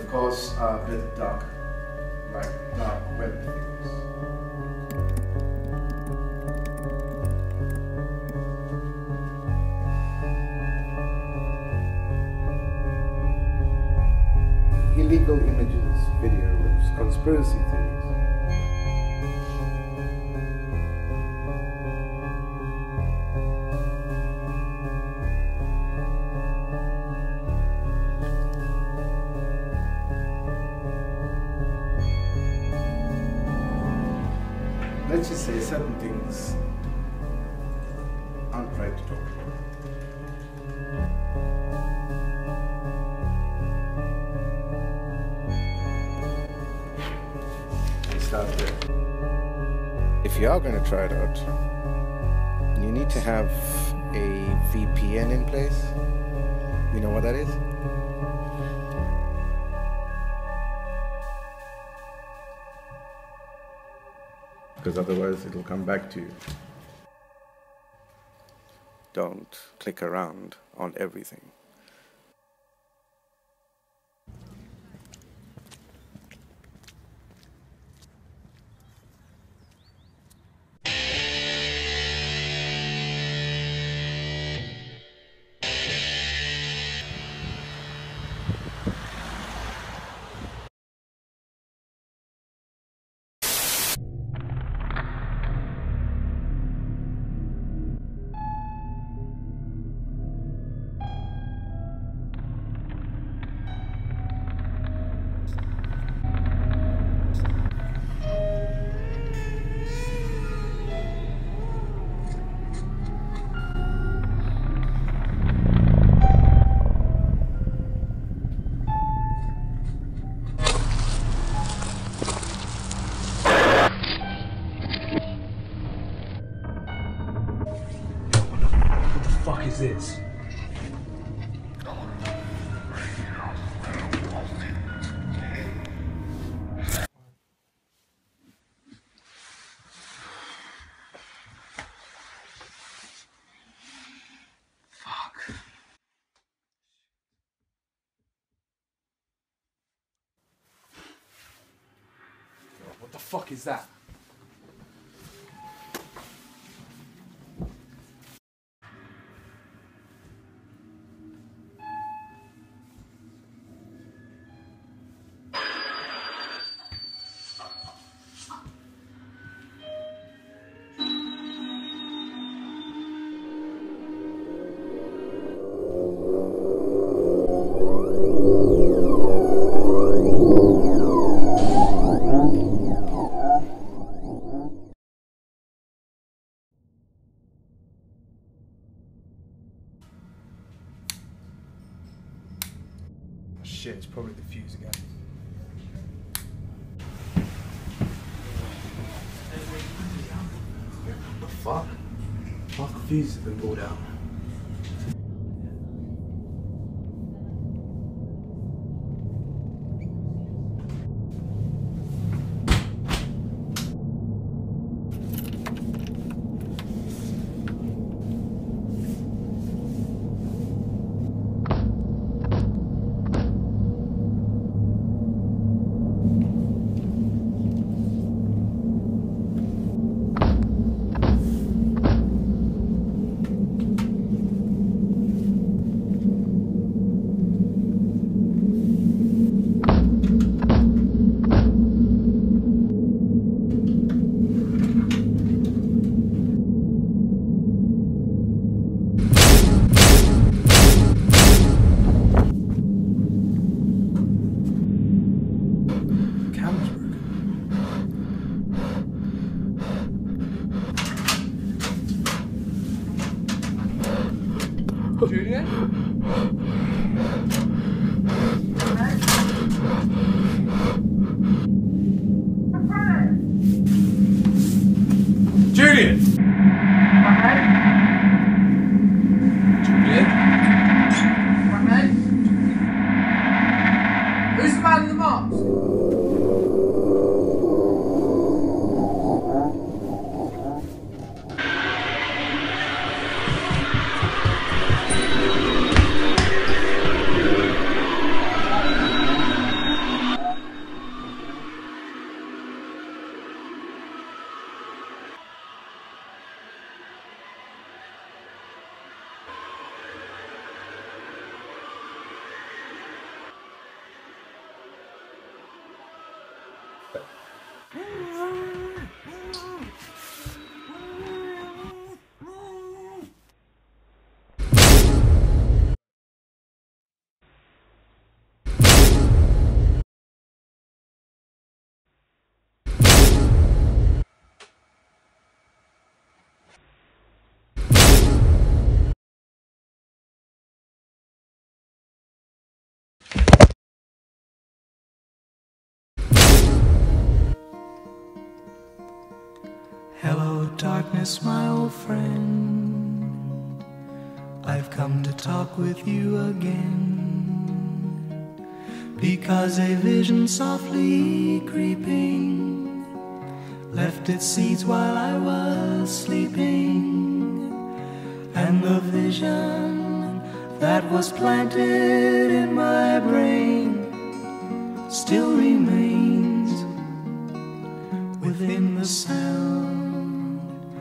of course, a bit dark, like dark web things. Illegal images, videos, conspiracy theories. Let's just say certain things aren't right to talk about. Start there. If you are going to try it out, you need to have a VPN in place. You know what that is? Because otherwise it'll come back to you. Don't click around on everything. What is this? Fuck. What the fuck is that? Shit, it's probably the fuse again. What the fuck? Half the fuses have been pulled out. Julian? Julian! Julian? Who's the man in the mask? Hello, darkness, my old friend. I've come to talk with you again, because a vision softly creeping left its seeds while I was sleeping. And the vision that was planted in my